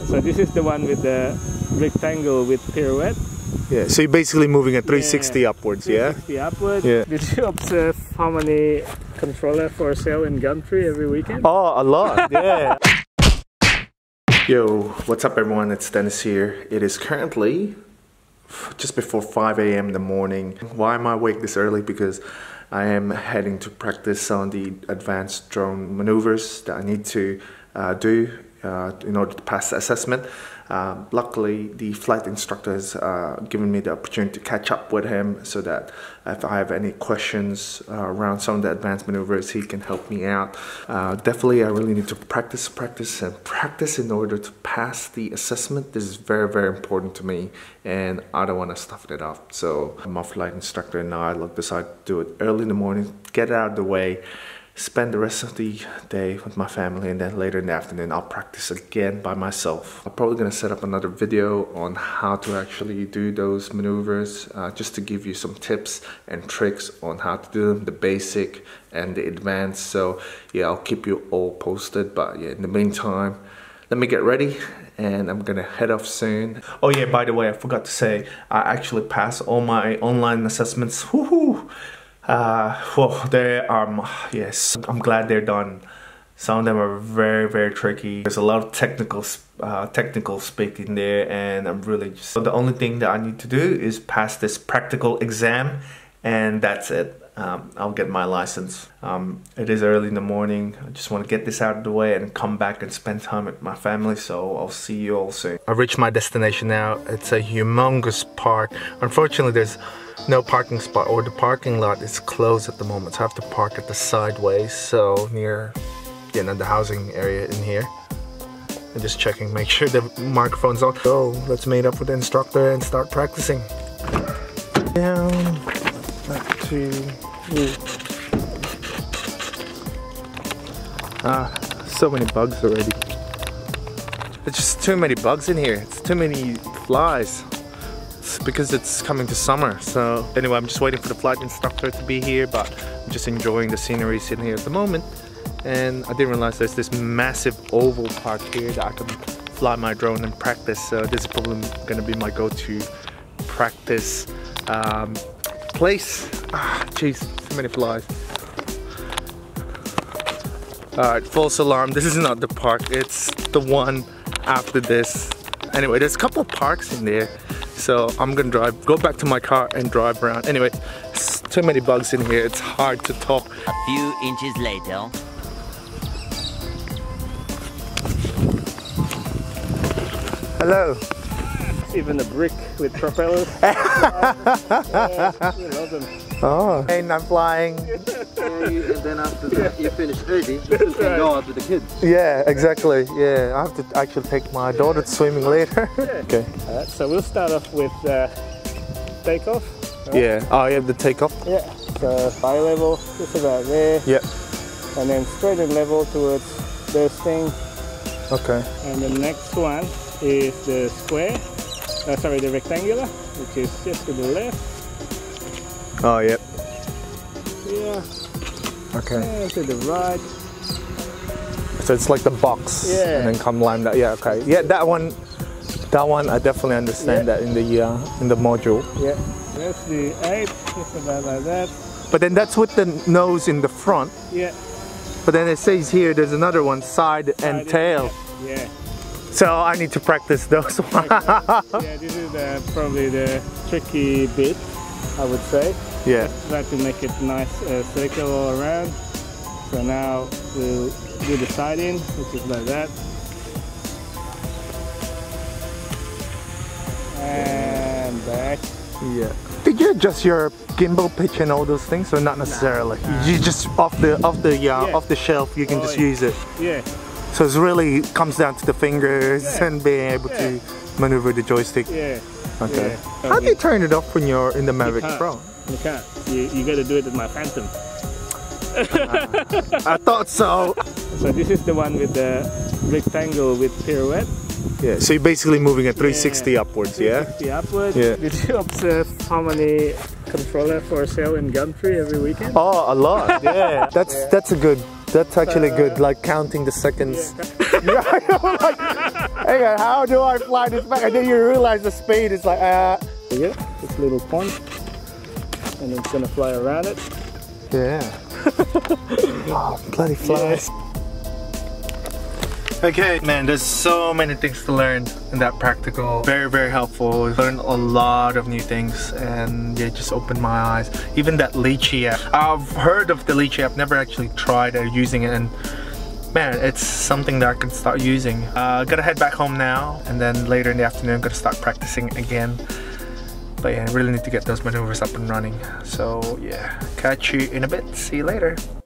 So this is the one with the rectangle with pirouette. Yeah, so you're basically moving at 360 upwards, 360 upwards. Yeah. Did you observe how many controllers for sale in Gumtree every weekend? Oh, a lot, yeah. Yo, what's up everyone, it's Dennis here. It is currently just before 5 a.m. in the morning. Why am I awake this early? Because I am heading to practice on the advanced drone maneuvers that I need to do in order to pass the assessment. Luckily, the flight instructor has given me the opportunity to catch up with him so that if I have any questions around some of the advanced maneuvers, he can help me out. Definitely, I really need to practice in order to pass the assessment. This is very, very important to me, and I don't want to stuff it up. So my flight instructor and I decided to do it early in the morning, get it out of the way, spend the rest of the day with my family, and then later in the afternoon I'll practice again by myself. I'm probably going to set up another video on how to actually do those maneuvers, just to give you some tips and tricks on how to do them, the basic and the advanced. So yeah, I'll keep you all posted, but yeah, in the meantime, let me get ready and I'm gonna head off soon. Oh yeah, by the way, I forgot to say, I actually passed all my online assessments. Woohoo! Well, they are, yes, I'm glad they're done. Some of them are very, very tricky. There's a lot of technical speak in there, and I'm really just, so the only thing that I need to do is pass this practical exam, and that's it. I'll get my license. It is early in the morning. I just want to get this out of the way and come back and spend time with my family, so I'll see you all soon. I've reached my destination now. It's a humongous park. Unfortunately, there's no parking spot, or the parking lot is closed at the moment, so I have to park at the sideways, so near the housing area in here. I'm just checking, make sure the microphone's on. So let's meet up with the instructor and start practicing. Down, back to so many bugs already. There's just too many bugs in here. It's too many flies. Because it's coming to summer. So anyway, I'm just waiting for the flight instructor to be here, but I'm just enjoying the scenery sitting here at the moment. And I didn't realize there's this massive oval park here that I can fly my drone and practice. So this is probably going to be my go-to practice place. Jeez, too many flies. Alright, false alarm. This is not the park, it's the one after this. Anyway, there's a couple of parks in there. So I'm gonna go back to my car and drive around. Anyway, it's too many bugs in here, it's hard to talk. A few inches later. Hello. Even a brick with propellers. Yeah, you love them. Oh, and I'm flying. And then after that, you finish early, you still can go out with the kids. Yeah, exactly. Yeah, I have to actually take my daughter to swimming later. Okay. Alright, so we'll start off with takeoff. Right? Yeah. Oh, you have the takeoff? Yeah. So eye level, just about there. Yeah. And then straight and level towards those things. Okay. And the next one is the square. Sorry, the rectangular, which is just to the left. Oh, yep. Yeah. Okay. And to the right. So it's like the box, yeah, and then come line that. Yeah. Okay. Yeah, that one I definitely understand, yeah, that in the module. Yeah. That's the 8, just about like that. But then that's with the nose in the front. Yeah. But then it says here there's another one, side and tail. Yeah. So I need to practice those ones. Yeah, this is probably the tricky bit, I would say. Yeah. Try to make it nice circle all around. So now we'll do the side in, which is like that. And back. Yeah. Did you adjust your gimbal pitch and all those things, or not necessarily? Nah. You just off the shelf, you can just use it. Yeah. So it really comes down to the fingers, yeah, and being able, yeah, to maneuver the joystick. Yeah. Okay. Yeah. So how do you turn it off when you're in the Mavic Pro? You can't. You got to do it with my Phantom. I thought so. So this is the one with the rectangle with pirouette. Yeah. So you're basically moving at 360 upwards, yeah? 360 upwards. Yeah. Did you observe how many controllers for sale in Gumtree every weekend? Oh, a lot. Yeah. That's a good That's actually good, like counting the seconds. Yeah, I'm like, hang on, how do I fly this back? And then you realize the speed is like, Yeah, this little point, and it's gonna fly around it. yeah. Oh, bloody flies. Okay, man, there's so many things to learn in that practical. Very, very helpful. We've learned a lot of new things and yeah, just opened my eyes. Even that lychee app. I've heard of the lychee app, never actually tried using it, and man, it's something that I can start using. Gotta head back home now, and then later in the afternoon, gotta start practicing again. But yeah, I really need to get those maneuvers up and running. So yeah, catch you in a bit. See you later.